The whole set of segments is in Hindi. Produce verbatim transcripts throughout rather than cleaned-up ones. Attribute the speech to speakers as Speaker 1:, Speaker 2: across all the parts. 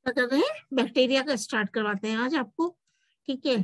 Speaker 1: क्या कर रहे हैं, बैक्टीरिया का स्टार्ट करवाते हैं आज आपको, ठीक है।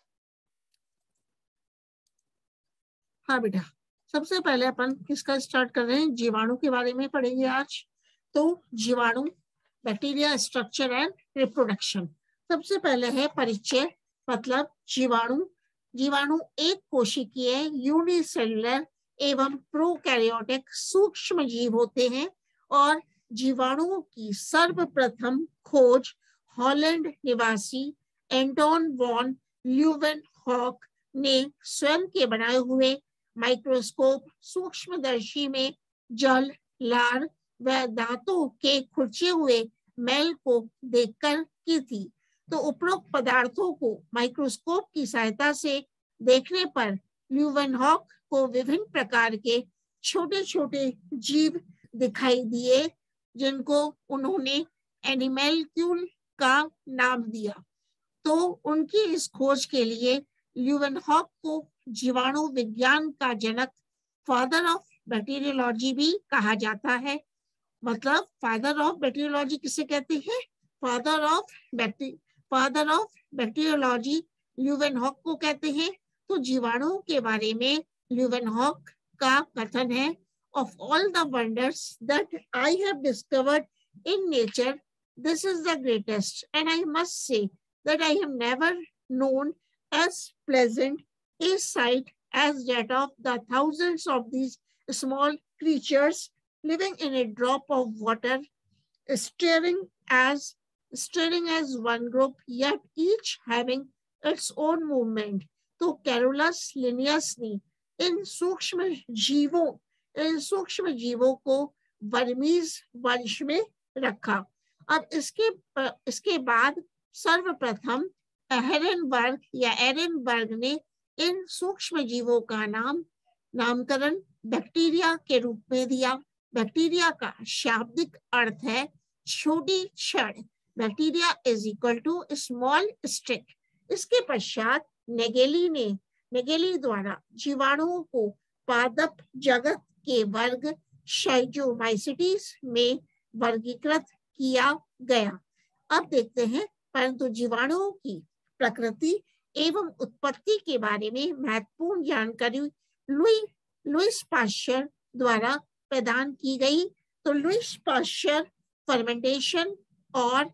Speaker 1: हाँ बेटा, सबसे पहले अपन किसका स्टार्ट कर रहे हैं, जीवाणु के बारे में पढ़ेंगे आज। तो जीवाणु, बैक्टीरिया स्ट्रक्चर एंड रिप्रोडक्शन। सबसे पहले है परिचय, मतलब जीवाणु। जीवाणु एक कोशिकीय यूनिसेलुलर एवं प्रोकैरियोटिक सूक्ष्म जीव होते हैं और जीवाणुओं की सर्वप्रथम खोज हॉलैंड निवासी एंटोन वॉन ल्यूवेनहॉक ने स्वयं के बनाए हुए माइक्रोस्कोप सूक्ष्मदर्शी में जल, लार व दांतों के खुरचे हुए मैल को देखकर की थी। तो उपरोक्त पदार्थों को माइक्रोस्कोप की सहायता से देखने पर ल्यूवेनहॉक को विभिन्न प्रकार के छोटे छोटे जीव दिखाई दिए, जिनको उन्होंने एनिमैल्क्यूल का नाम दिया। तो उनकी इस खोज के लिए ल्यूवेनहॉक को जीवाणु विज्ञान का जनक, फादर ऑफ बैक्टीरियोलॉजी भी कहा जाता है। मतलब फादर ऑफ बैक्टीरियोलॉजी किसे कहते हैं, फादर ऑफ बैक्टी फादर ऑफ बैक्टीरियोलॉजी ल्यूवेनहॉक को कहते हैं। तो जीवाणुओं के बारे में ल्यूवेनहॉक का कथन है, of all the wonders that I have discovered in nature, this is the greatest and I must say that I have never known as pleasant a sight as that of the thousands of these small creatures living in a drop of water, stirring as stirring as one group, yet each having its own movement. तो कैरोलस लिनियस ने इन सूक्ष्म जीवों इन सूक्ष्म जीवों को बर्मीज वंश में रखा। अब इसके इसके बाद सर्वप्रथम एहरेनबर्ग या एरेनबर्ग ने इन सूक्ष्म जीवों का नाम नामकरण बैक्टीरिया के रूप में दिया। बैक्टीरिया का शाब्दिक अर्थ है छोटी छड़। Bacteria is equal to small stick. इसके पश्चात नेगेली ने नेगेली द्वारा जीवाणुओं को पादप जगत के वर्ग शाइजोमाइसिटीज में वर्गीकृत किया गया। अब देखते हैं, परंतु जीवाणुओं की प्रकृति एवं उत्पत्ति के बारे में महत्वपूर्ण जानकारी लुई लुईस पाश्चर द्वारा प्रदान की गई। तो लुईस पाश्चर फर्मेंटेशन और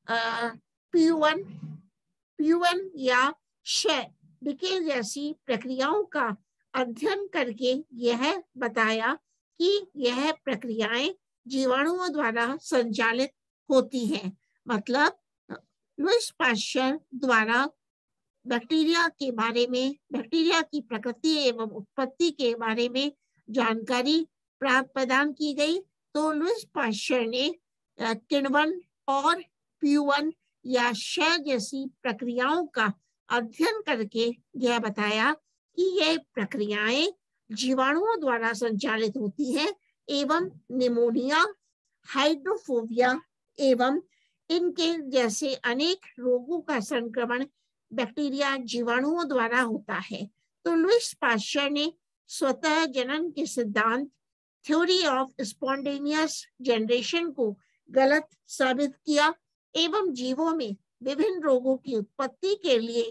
Speaker 1: प्यूवन प्यूवन या क्षय डिके जैसी प्रक्रियाओं का अध्ययन करके यह बताया कि यह प्रक्रियाएं जीवाणुओं द्वारा संचालित होती हैं। मतलब लुईस पाश्चर द्वारा बैक्टीरिया के बारे में, बैक्टीरिया की प्रकृति एवं उत्पत्ति के बारे में जानकारी प्राप्त प्रदान की गई। तो लुईस पाश्चर ने किण्वन और प्यूवन या क्षय जैसी प्रक्रियाओं का अध्ययन करके यह बताया कि यह प्रक्रियाएं जीवाणुओं द्वारा संचालित होती है एवं निमोनिया, हाइड्रोफोबिया एवं इनके जैसे अनेक रोगों का संक्रमण बैक्टीरिया जीवाणुओं द्वारा होता है। तो लुईस पाश्चर ने स्वतः जनन के सिद्धांत, थ्योरी ऑफ स्पॉन्टेनियस जनरेशन को गलत साबित किया एवं जीवों में विभिन्न रोगों की उत्पत्ति के लिए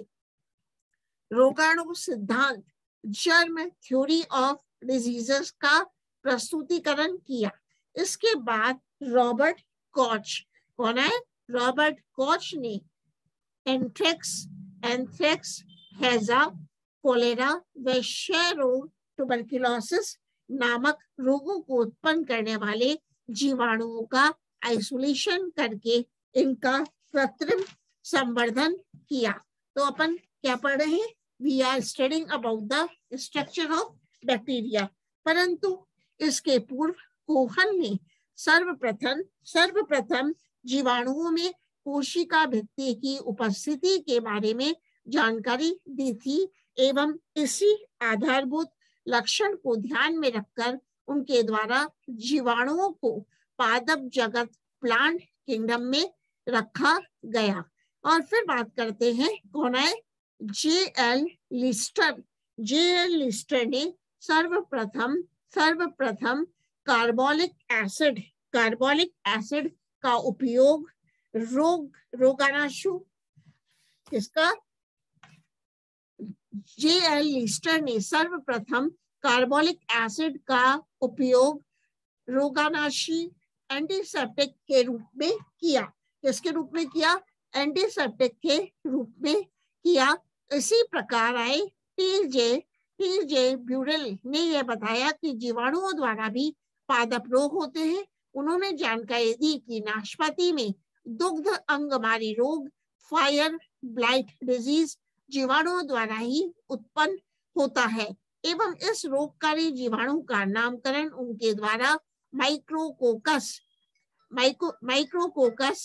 Speaker 1: रोगाणु सिद्धांत, जर्म थ्योरी ऑफ डिजीजेस का प्रस्तुतिकरण किया। इसके बाद रॉबर्ट कॉच, कौन है, रॉबर्ट कॉच ने एंथ्रेक्स एंथ्रेक्स हैजा, कोलेरा व क्षय रोग, ट्यूबरकुलोसिस नामक रोगों को उत्पन्न करने वाले जीवाणुओं का आइसोलेशन करके इनका कृत्रिम संवर्धन किया। तो अपन क्या पढ़ रहे हैं, we are studying about the structure of bacteria. परंतु इसके पूर्व कोहन ने सर्वप्रथम सर्वप्रथम जीवाणुओं में कोशिका भित्ति की उपस्थिति के बारे में जानकारी दी थी एवं इसी आधारभूत लक्षण को ध्यान में रखकर उनके द्वारा जीवाणुओं को पादप जगत, प्लांट किंगडम में रखा गया। और फिर बात करते हैं, कौन है, J L Lister. J L Lister ने सर्वप्रथम सर्वप्रथम कार्बोलिक एसिड कार्बोलिक एसिड का उपयोग रोग रोगाणु किसका? जे एल लिस्टर ने सर्वप्रथम कार्बोलिक एसिड का उपयोग रोगाणुनाशी एंटीसेप्टिक के रूप में किया। किसके रूप में किया? एंटीसेप्टिक के रूप में किया। इसी प्रकार आए T J T J Burrill ने यह बताया कि जीवाणुओं द्वारा भी पादप रोग होते हैं। उन्होंने जानकारी दी कि नाशपाती में दुग्ध अंगमारी रोग, फायर ब्लाइट डिजीज जीवाणुओं द्वारा ही उत्पन्न होता है एवं इस रोगकारी जीवाणु का नामकरण उनके द्वारा Micrococcus micro Micrococcus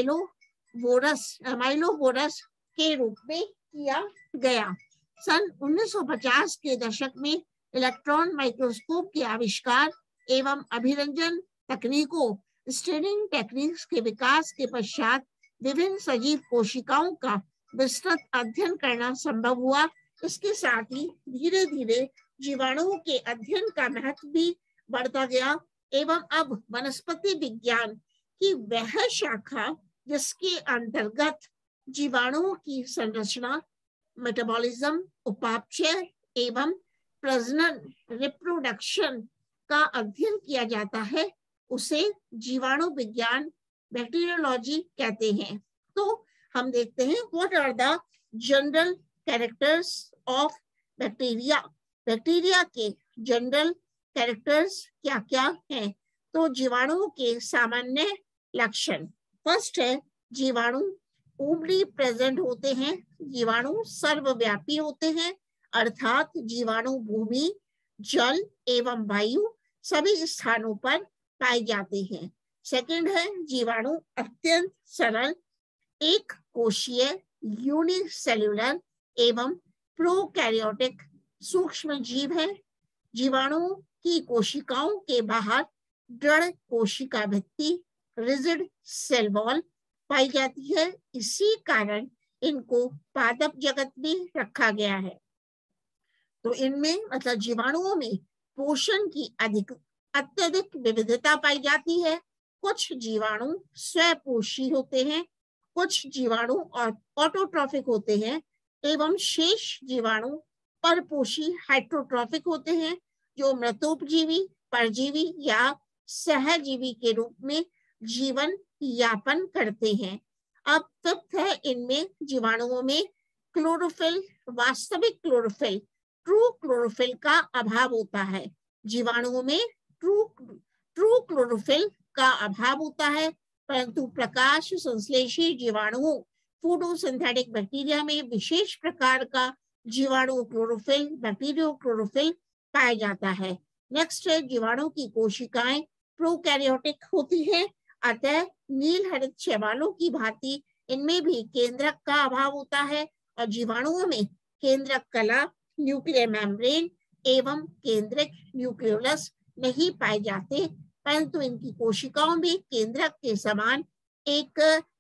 Speaker 1: amylovorus amylovorus के रूप में किया गया। सन उन्नीस सौ पचास के दशक में इलेक्ट्रॉन माइक्रोस्कोप के आविष्कार एवं अभिरंजन तकनीकों स्टेनिंग टेक्निक्स के विकास के पश्चात विभिन्न सजीव कोशिकाओं का विस्तृत अध्ययन करना संभव हुआ। इसके साथ ही धीरे धीरे जीवाणुओं के अध्ययन का महत्व भी बढ़ता गया एवं अब वनस्पति विज्ञान की वह शाखा जिसके अंतर्गत जीवाणुओं की संरचना, मेटाबॉलिज्म, उपापचय एवं प्रजनन रिप्रोडक्शन का अध्ययन किया जाता है उसे जीवाणु विज्ञान बैक्टीरियोलॉजी कहते हैं। तो हम देखते हैं what are the general characters of bacteria. Bacteria के जनरल कैरेक्टर्स क्या क्या हैं? तो जीवाणुओं के सामान्य लक्षण, फर्स्ट है जीवाणु ओमली प्रेजेंट होते हैं। जीवाणु सर्वव्यापी होते हैं अर्थात जीवाणु भूमि, जल एवं वायु सभी स्थानों पर पाए जाते हैं। सेकंड है जीवाणु अत्यंत सरल, एक कोशीय, यूनिसेल्युलर एवं प्रोकैरियोटिक सूक्ष्म जीव है। जीवाणु की कोशिकाओं के बाहर दृढ़ कोशिका भित्ति, रिजिड सेल वॉल पाई जाती है। इसी कारण इनको पादप जगत में रखा गया है। तो इनमें मतलब जीवाणुओं में पोषण की अधिक अत्यधिक विविधता पाई जाती है। कुछ जीवाणु स्वपोषी होते हैं, कुछ जीवाणु और ऑटोट्रॉफिक होते हैं एवं शेष जीवाणु परपोषी हाइड्रोट्रॉफिक होते हैं जो मृतोपजीवी, परजीवी या सहजीवी के रूप में जीवन यापन करते हैं। अब फिफ्थ है इनमें जीवाणुओं में क्लोरोफिल, वास्तविक क्लोरोफिल, ट्रू क्लोरोफिल का अभाव होता है। जीवाणुओं में ट्रू ट्रू क्लोरोफिल का अभाव होता है परंतु प्रकाश संश्लेषी जीवाणुओं फोटोसिंथेटिक बैक्टीरिया में विशेष प्रकार का जीवाणु क्लोरोफिल, बैक्टीरियो क्लोरोफिल पाया जाता है। नेक्स्ट है जीवाणु की कोशिकाएं प्रोकैरियोटिक होती हैं अतः नील हरित शैवालों की भांति इनमें भी केंद्रक का अभाव होता है और जीवाणुओं में केंद्रक कला, न्यूक्लियर मेम्ब्रेन एवं केंद्रक न्यूक्लियोलस नहीं पाए जाते परंतु इनकी कोशिकाओं में केंद्रक के समान एक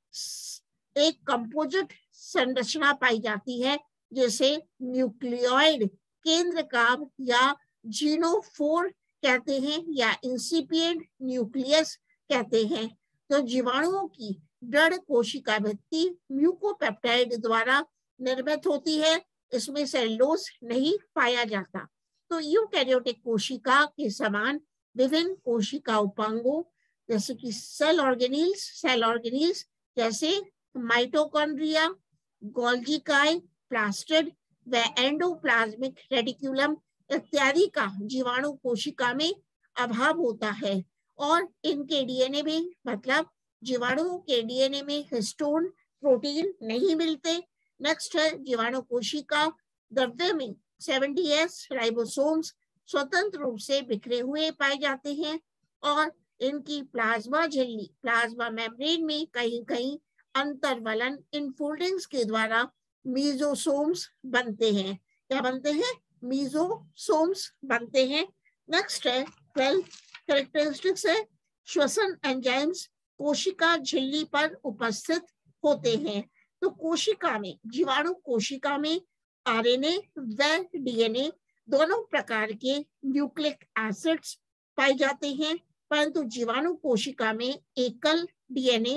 Speaker 1: एक कंपोजिट संरचना पाई जाती है जिसे न्यूक्लियोइड केंद्रकाभ या जीनोफोर कहते हैं या इंसिपिएंट न्यूक्लियस कहते हैं। तो जीवाणुओं की दृढ़ कोशिका भित्ति म्यूकोपेप्टाइड द्वारा निर्मित होती है, इसमें सेलुलोज नहीं पाया जाता। तो यूकैरियोटिक कोशिका के समान विभिन्न कोशिका उपांगों जैसे कि सेल ऑर्गेनील्स सेल ऑर्गेनील्स जैसे माइटोकॉन्ड्रिया, गोल्गी काय, प्लास्टिड व एंडोप्लाज्मिक रेटिकुलम इत्यादि का जीवाणु कोशिका में अभाव होता है और इनके डीएनए में मतलब जीवाणुओं के डीएनए में हिस्टोन प्रोटीन नहीं मिलते। नेक्स्ट है जीवाणु कोशिका द्रव्य में सेवेंटी एस राइबोसोम्स स्वतंत्र रूप से बिखरे हुए पाए जाते हैं और इनकी प्लाज्मा झिल्ली प्लाज्मा मेम्ब्रेन में कहीं कहीं अंतर्वलन इनफोल्डिंग्स के द्वारा मीजोसोम्स बनते हैं। क्या बनते हैं? मीजोसोम्स बनते हैं। नेक्स्ट है ट्वेल्थ कैरेक्टरिस्टिक्स है श्वसन एंजाइम्स कोशिका झिल्ली पर उपस्थित होते हैं। तो कोशिका में जीवाणु कोशिका में आरएनए व डीएनए दोनों प्रकार के न्यूक्लिक एसिड्स पाए जाते हैं परंतु जीवाणु कोशिका में एकल डीएनए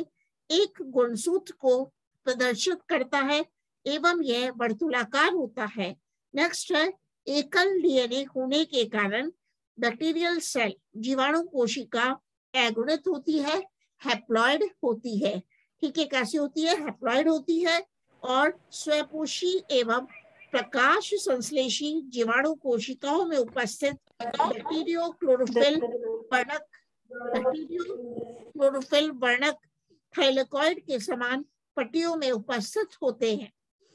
Speaker 1: एक गुणसूत्र को प्रदर्शित करता है एवं यह वर्तुलाकार होता है। नेक्स्ट है एकल डीएनए होने के कारण बैक्टीरियल सेल जीवाणु कोशिका एगुणित होती है, हैप्लॉइड होती है। ठीक है, कैसी होती है? हैप्लॉइड होती है और स्वपोषी एवं प्रकाश संश्लेषी जीवाणु कोशिकाओं में उपस्थित बैक्टीरियो क्लोरोफिल वर्णक बैक्टीरियो क्लोरोफिल वर्णक थाइलेकॉइड के समान पट्टियों में उपस्थित होते हैं।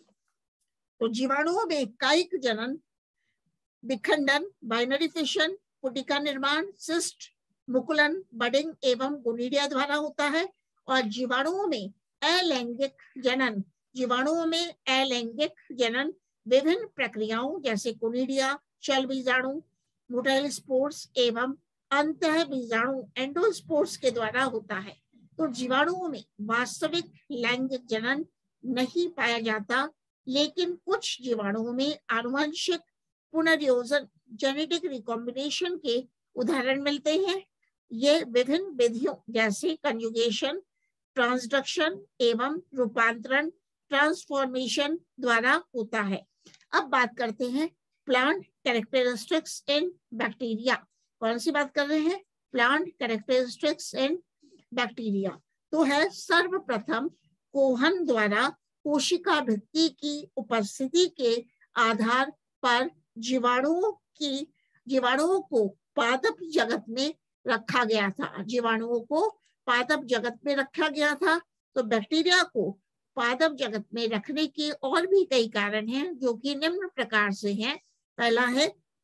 Speaker 1: तो जीवाणुओं में कायिक जनन, विखंडन, बाइनरी फिशन, पुटिका निर्माण, सिस्ट, मुकुलन, बडिंग एवं गोनिडिया द्वारा होता है। और जीवाणुओं में अलैंगिक जनन जीवाणुओं में अलैंगिक जनन विभिन्न प्रक्रियाओं जैसे कोनिडिया, चल बीजाणु, मोटाइल स्पोर्स एवं अंतः बीजाणु एंडोस्पोर्स के द्वारा होता है। तो जीवाणुओं में वास्तविक लैंगिक जनन नहीं पाया जाता, लेकिन कुछ जीवाणुओं में आनुवंशिक पुनर्योजन जेनेटिक रिकॉम्बिनेशन के उदाहरण मिलते हैं। ये विभिन्न विधियों जैसे कंजुगेशन, ट्रांसडक्शन एवं रूपांतरण ट्रांसफॉर्मेशन द्वारा होता है। अब बात करते हैं प्लांट कैरेक्टरिस्टिक्स इन बैक्टीरिया। कौन सी बात कर रहे हैं? Plant characteristics in bacteria. तो है सर्वप्रथम कोहन द्वारा कोशिका भित्ति की उपस्थिति के आधार पर जीवाणुओं की जीवाणुओं को पादप जगत में रखा गया था जीवाणुओं को पादप जगत में रखा गया था। तो बैक्टीरिया को पादप जगत में रखने के और भी कई कारण हैं, जो कि निम्न प्रकार से हैं। पहला है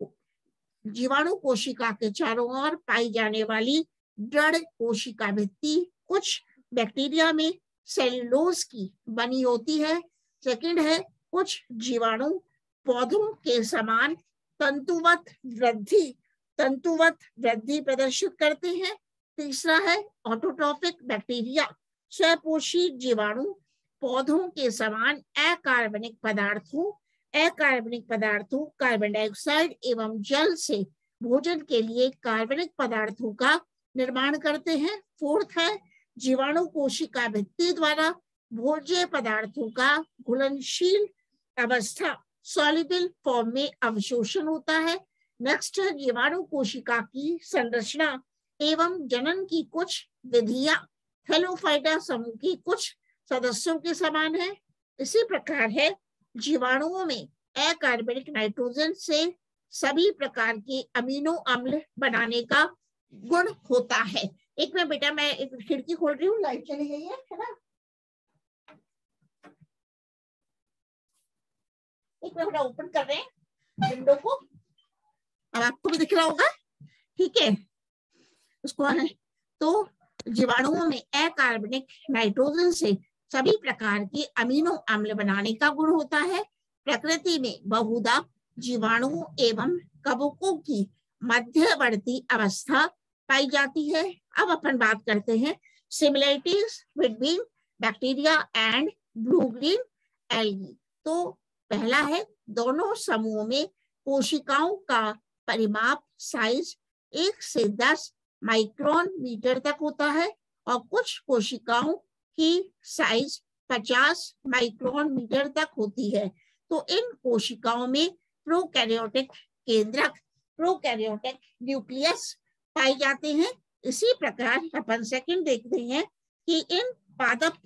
Speaker 1: जीवाणु कोशिका के चारों ओर पाई जाने वाली दृढ़ कोशिका भित्ति कुछ बैक्टीरिया में सेल्यूलोज की बनी होती है। सेकंड है कुछ जीवाणु पौधों के समान तंतुवत वृद्धि तंतुवत वृद्धि प्रदर्शित करते हैं। तीसरा है ऑटोट्रॉफिक बैक्टीरिया स्वपोषी जीवाणु पौधों के समान अकार्बनिक पदार्थों अकार्बनिक पदार्थों कार्बन डाइऑक्साइड एवं जल से भोजन के लिए कार्बनिक पदार्थों का निर्माण करते हैं। फोर्थ है जीवाणु कोशिका भित्ति द्वारा भोज्य पदार्थों का घुलनशील अवस्था सॉल्युबल फॉर्म में अवशोषण होता है। नेक्स्ट है जीवाणु कोशिका की संरचना एवं जनन की कुछ विधियां हेलोफाइटा समूह की कुछ सदस्यों के समान है। इसी प्रकार है जीवाणुओं में अकार्बनिक नाइट्रोजन से सभी प्रकार के अमीनो अम्ल बनाने का गुण होता है। एक मिनट बेटा, मैं एक खिड़की खोल रही हूँ, लाइट चली गई है है ना। एक मिनट बेटा, ओपन कर रहे हैं विंडो को, अब आपको भी दिख रहा होगा। ठीक है, उसको है तो जीवाणुओं में अकार्बनिक नाइट्रोजन से सभी प्रकार के अमीनो अम्ल बनाने का गुण होता है। प्रकृति में बहुधा जीवाणुओं एवं कवकों की मध्यवर्ती अवस्था पाई जाती है। अब अपन बात करते हैं similarities between bacteria and blue green algae. तो पहला है दोनों समूहों में कोशिकाओं का परिमाप साइज एक से दस माइक्रोन मीटर तक होता है और कुछ कोशिकाओं की साइज पचास माइक्रोन मीटर तक होती है। तो इन कोशिकाओं में प्रोकैरियोटिक केंद्रक प्रोकैरियोटिक न्यूक्लियस पाए जाते हैं। इसी प्रकार अपन सेकंड देखते हैं कि इन पादप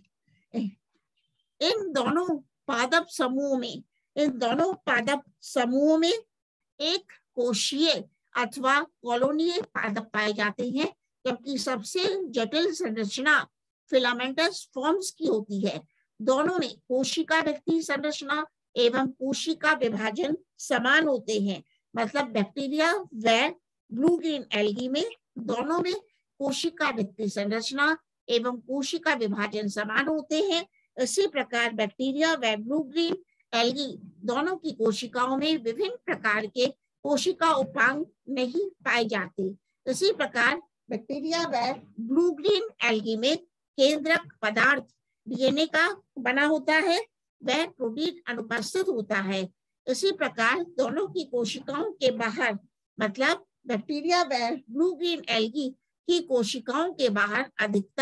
Speaker 1: इन दोनों पादप समूहों में इन दोनों पादप समूहों में एक कोशीय अथवा कॉलोनीय पादप पाए जाते हैं, जबकि सबसे जटिल संरचना फिलामेंटस फॉर्म्स की होती है। दोनों में कोशिका भित्ति संरचना एवं कोशिका विभाजन समान होते हैं। मतलब बैक्टीरिया व ब्लू ग्रीन एल्गी में दोनों में कोशिका भित्ति संरचना एवं कोशिका विभाजन समान होते हैं। इसी प्रकार बैक्टीरिया व ब्लू ग्रीन एल्गी दोनों की कोशिकाओं में विभिन्न प्रकार के कोशिका उपांग नहीं पाए जाते। इसी प्रकार बैक्टीरिया व ब्लू ग्रीन एल्गी में केंद्रक पदार्थ डीएनए का बना होता है, वह प्रोटीन अनुपस्थित होता है। इसी प्रकार दोनों की कोशिकाओं के बाहर मतलब बैक्टीरिया व ब्लू ग्रीन एल्गी की कोशिकाओं के बाहर अधिकतर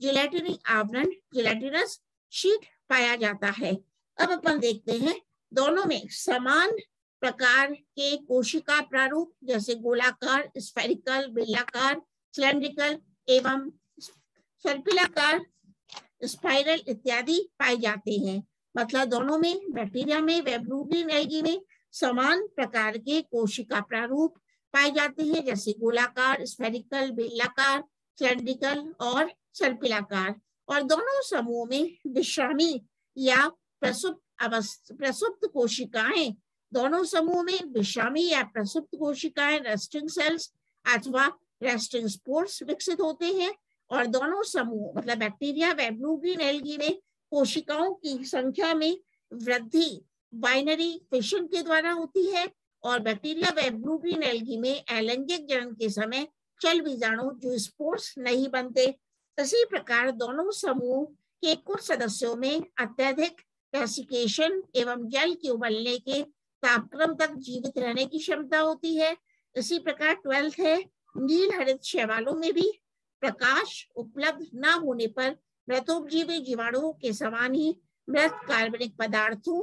Speaker 1: जिलेटिनी आवरण, जिलेटिनस शीट पाया जाता है। अब अपन देखते हैं दोनों में समान प्रकार के कोशिका प्रारूप जैसे गोलाकार, स्फेरिकल, बेलाकार, सिलेंड्रिकल एवं सर्पिलाकार, स्पाइरल इत्यादि पाए जाते हैं। मतलब दोनों में, बैक्टीरिया में व ब्लू ग्रीन एल्गी में समान प्रकार के कोशिका प्रारूप पाए जाते हैं जैसे गोलाकार, स्फेरिकल, बेलाकार, सिलेंड्रिकल और सर्पिलाकार। और दोनों समूह में विश्रामी या प्रसुप्त अवस्था प्रसुप्त कोशिकाएं दोनों समूह में विश्रामी या प्रसुप्त कोशिकाएं रेस्टिंग सेल्स अथवा रेस्टिंग स्पोर्स विकसित होते हैं। और दोनों समूह मतलब बैक्टीरिया व ब्लू ग्रीन एल्गी में कोशिकाओं की संख्या में वृद्धि बाइनरी फिशन के द्वारा होती है और बैक्टीरिया व ब्लू ग्रीन एल्गी में अलैंगिक जनन के समय चल बीजाणु जो स्पोर्स नहीं बनते। इसी प्रकार दोनों समूह के कुछ सदस्यों में अत्यधिक डेसिकेशन एवं जल के उबलने के तापक्रम तक जीवित रहने की क्षमता होती है। इसी प्रकार ट्वेल्थ है, नील हरित शैवालों में भी प्रकाश उपलब्ध न होने पर मृतोपजीवी जीवाणुओं के समान ही मृत कार्बनिक पदार्थों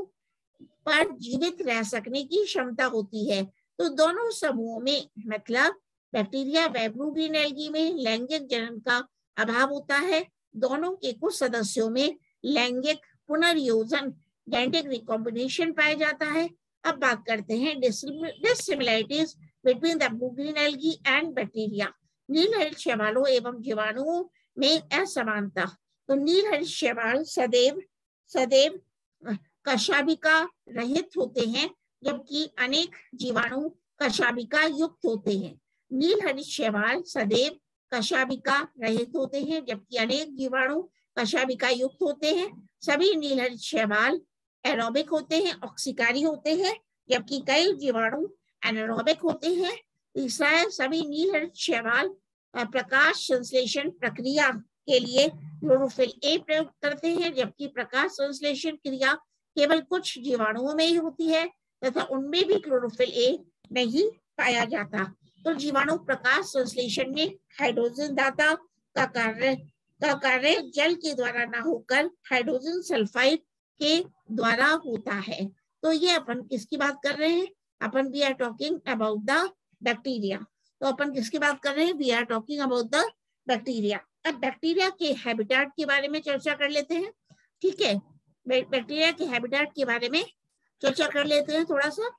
Speaker 1: पर जीवित रह सकने की क्षमता होती है। तो दोनों समूहों में मतलब बैक्टीरिया व ब्लू ग्रीन एल्गी में लैंगिक जनन का अभाव होता है। दोनों के कुछ सदस्यों में लैंगिक पुनर्योजन जेनेटिक रिकॉम्बिनेशन पाया जाता है। अब बात करते हैं dissimilarities between the blue green algae and bacteria. नील हरित शैवालों एवं जीवाणुओं में असमानता। तो नील हरित शैवाल सदैव सदैव कशाभिका रहित होते हैं जबकि अनेक जीवाणु कशाभिका युक्त होते हैं। नील हरित शैवाल सदैव कशाभिका रहित होते हैं जबकि अनेक जीवाणु कशाभिका युक्त होते हैं। सभी नील हरित शैवाल एरोबिक होते हैं, ऑक्सीकारी होते हैं, जबकि कई जीवाणु एनारोबिक होते हैं। तीसरा है, सभी नील हरित शैवाल प्रकाश संश्लेषण प्रक्रिया के लिए क्लोरोफिल ए प्रयोग करते हैं जबकि प्रकाश संश्लेषण क्रिया केवल कुछ जीवाणुओं में ही होती है तथा उनमें भी क्लोरोफिल ए नहीं पाया जाता। तो जीवाणु प्रकाश संश्लेषण में हाइड्रोजन दाता का कार्य का कार्य जल के द्वारा ना होकर हाइड्रोजन सल्फाइड के द्वारा होता है। तो ये अपन किसकी बात कर रहे हैं? अपन we are talking about the bacteria. तो अपन किसकी बात कर रहे हैं? We are talking about the bacteria. अब बैक्टीरिया के हैबिटेट के बारे में चर्चा कर लेते हैं। ठीक है, बैक्टीरिया के हैबिटेट के बारे में चर्चा कर लेते हैं थोड़ा सा।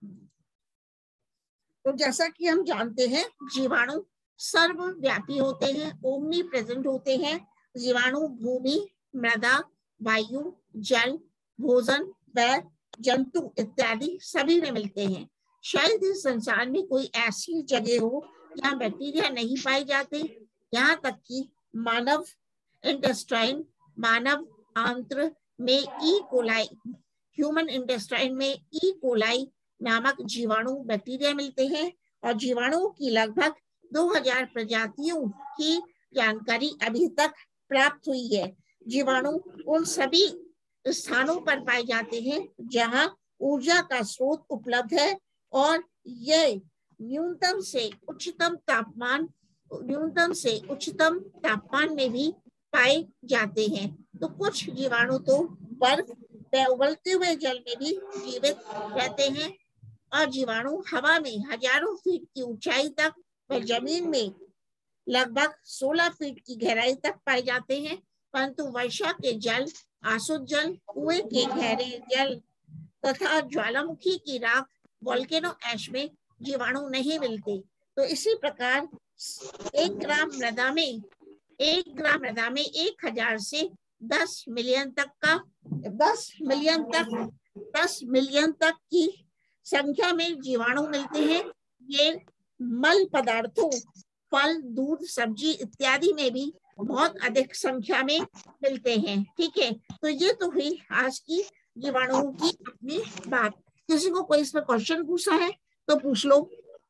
Speaker 1: तो जैसा कि हम जानते हैं जीवाणु सर्वव्यापी होते हैं, ओमनी प्रेजेंट होते हैं। जीवाणु भूमि, मृदा, वायु, जल, भोजन व जंतु इत्यादि सभी में मिलते हैं। शायद इस संसार में कोई ऐसी जगह हो जहाँ बैक्टीरिया नहीं पाए जाते। यहाँ तक कि मानव इंटेस्टाइन, मानव आंत्र में ई कोलाई, ह्यूमन इंटेस्टाइन में ई कोलाई नामक जीवाणु बैक्टीरिया मिलते हैं और जीवाणुओं की लगभग दो हज़ार प्रजातियों की जानकारी अभी तक प्राप्त हुई है। जीवाणु उन सभी स्थानों पर पाए जाते हैं जहां ऊर्जा का स्रोत उपलब्ध है और ये न्यूनतम से उच्चतम तापमान न्यूनतम से उच्चतम तापमान में भी पाए जाते हैं। तो कुछ जीवाणु तो बर्फ व उबलते हुए जल में भी जीवित रहते हैं और जीवाणु हवा में हजारों फीट की ऊंचाई तक व जमीन में लगभग सोलह फीट की गहराई तक पाए जाते हैं। परंतु वर्षा के जल, आसुत जल, कुएं के गहरे जल तथा ज्वालामुखी की राख, वोल्केनो ऐश में जीवाणु नहीं मिलते। तो इसी प्रकार एक ग्राम मृदा में एक ग्राम मृदा में एक हजार से दस मिलियन तक का दस मिलियन तक दस मिलियन तक की संख्या में जीवाणु मिलते हैं। ये मल पदार्थों, फल, दूध, सब्जी इत्यादि में भी बहुत अधिक संख्या में मिलते हैं। ठीक है, तो ये तो हुई आज की जीवाणुओं की अपनी बात। किसी को कोई इसमें क्वेश्चन पूछा है तो पूछ लो।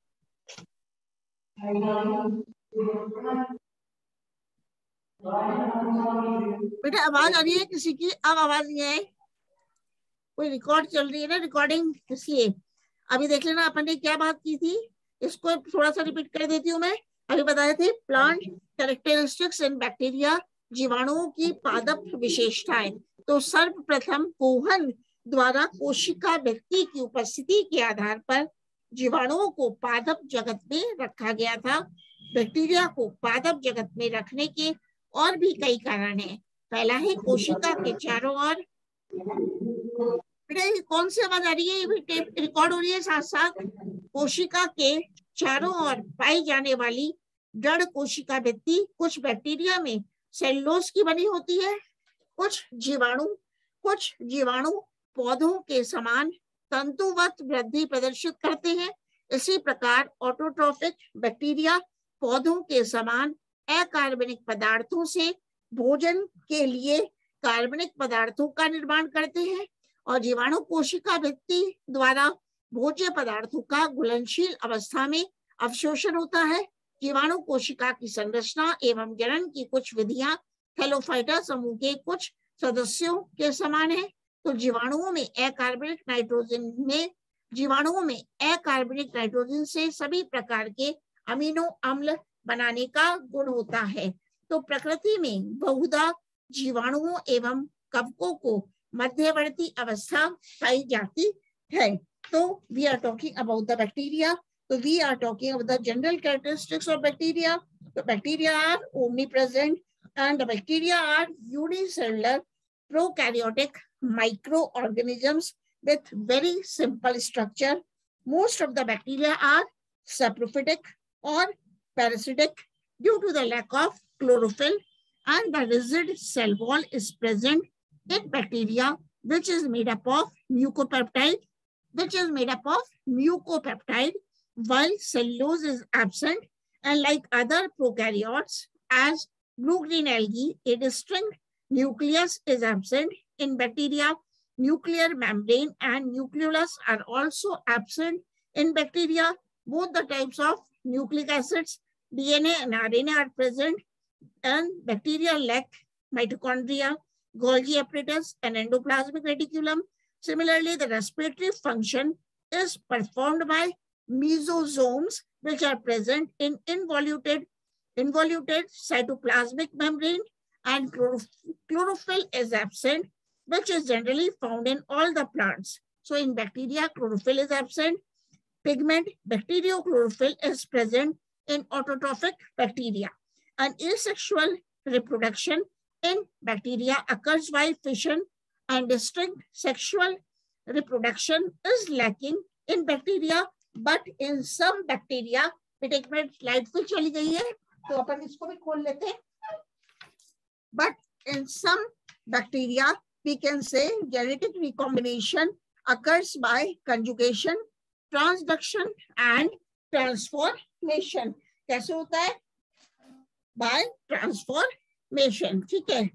Speaker 1: बेटा आवाज आ रही है किसी की? अब आवाज नहीं है, कोई रिकॉर्ड चल रही है ना, रिकॉर्डिंग, इसलिए अभी देख लेना अपन ने क्या बात की थी। इसको थोड़ा सा रिपीट कर देती हूँ मैं। अभी बताए थे प्लांट कैरेक्टरिस्टिक्स इन बैक्टीरिया, जीवाणुओं की पादप विशेषताएं। तो सर्वप्रथम कोहन द्वारा कोशिका व्यक्ति की उपस्थिति के आधार पर जीवाणुओं को पादप जगत में रखा गया था। बैक्टीरिया को पादप जगत में रखने के और भी कई कारण हैं। पहला है कोशिका के चारों ओर, बेटा कौन सी आवाज आ रही है, ये भी टेप रिकॉर्ड हो रही है साथ साथ। कोशिका के चारों ओर पाई जाने वाली जड़ कोशिका भित्ति कुछ बैक्टीरिया में सेलुलोज की बनी होती है। कुछ जीवाणु कुछ जीवाणु पौधों के समान तंतुवत वृद्धि प्रदर्शित करते हैं। इसी प्रकार ऑटोट्रोफिक बैक्टीरिया पौधों के समान अकार्बनिक पदार्थों से भोजन के लिए कार्बनिक पदार्थों का निर्माण करते हैं और जीवाणु कोशिका भित्ति द्वारा भोज्य पदार्थों का घुलनशील अवस्था में अवशोषण होता है। जीवाणु कोशिका की संरचना एवं जनन की कुछ विधियां थैलोफाइटा समूह के कुछ सदस्यों के समान है। तो जीवाणुओं में अकार्बनिक नाइट्रोजन में जीवाणुओं में अकार्बनिक नाइट्रोजन से सभी प्रकार के अमीनो अम्ल बनाने का गुण होता है। तो प्रकृति में बहुधा जीवाणुओं एवं कवकों को मध्यवर्ती अवस्था पाई जाती है। तो we are talking about the bacteria. तो we are talking about the general characteristics of bacteria. तो bacteria are omnipresent and the bacteria are unicellular prokaryotic microorganisms with very simple structure. Most of the bacteria are saprophytic or parasitic due to the lack of chlorophyll, and the rigid cell wall is present in bacteria, which is made up of mucopeptide, which is made up of mucopeptide, while cellulose is absent. And like other prokaryotes, as blue-green algae, a distinct nucleus is absent. In bacteria, nuclear membrane and nucleolus are also absent. In bacteria, both the types of nucleic acids, D N A and R N A are present, and bacteria lack mitochondria, Golgi apparatus, and endoplasmic reticulum. Similarly, the respiratory function is performed by mesosomes, which are present in involuted, involuted cytoplasmic membrane, and chlorophyll is absent, which is generally found in all the plants. So in bacteria, chlorophyll is absent. Pigment bacteriochlorophyll is present in autotrophic bacteria. And asexual reproduction in bacteria occurs by fission, and distinct sexual reproduction is lacking in bacteria, but in some bacteria, एक मिनट स्लाइड फिर चली गई है तो अपन इसको भी खोल लेते हैं. But in some bacteria, we can say genetic recombination occurs by conjugation, transduction and transformation. कैसे होता है? By transformation. ठीक है,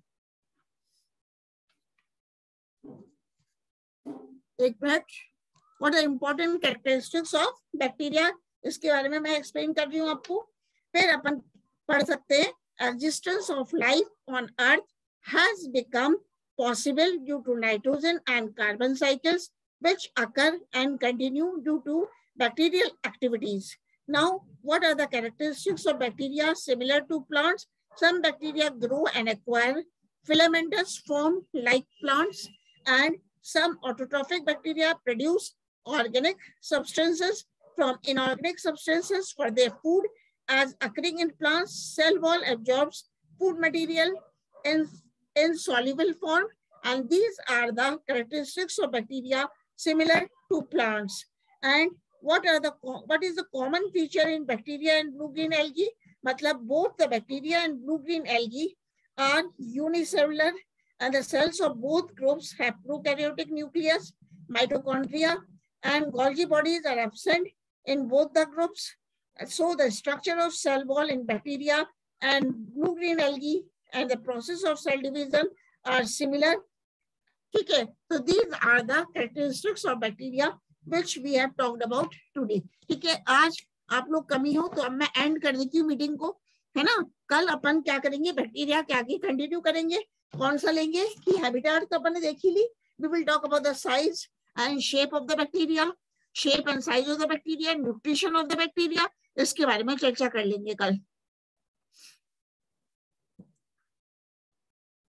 Speaker 1: एक minute. What are important characteristics of bacteria? इसके बारे में मैं एक्सप्लेन कर रही हूँ आपको. फिर अपन पढ़ सकते हैं. Existence of life on Earth has become possible due to nitrogen and carbon cycles, which occur and continue due to bacterial activities. Now, what are the characteristics of bacteria similar to plants? Some bacteria grow and acquire filamentous form like plants, and some autotrophic bacteria produce organic substances from inorganic substances for their food. As occurring in plants, cell wall absorbs food material in insoluble form, and these are the characteristics of bacteria similar to plants. And what are the what is the common feature in bacteria and blue-green algae? Matlab both the bacteria and blue-green algae are unicellular, and the cells of both groups have prokaryotic nucleus, mitochondria, and Golgi bodies are absent in both the groups. So the structure of cell wall in bacteria and blue-green algae and the process of cell division are similar. ठीक है, so these are the characteristics of bacteria which we have talked about today. ठीक है, आज आप लोग कमी हो तो अब मैं एंड कर देती हूँ मीटिंग को, है ना. कल अपन क्या करेंगे, बैक्टीरिया के आगे कंटिन्यू करेंगे. कौन सा लेंगे कि हैबिटेट तो अपन ने देख ही ली. We will talk about the size and shape of the bacteria, shape and size of the bacteria, nutrition of the bacteria. इसके बारे में चर्चा कर लेंगे कल.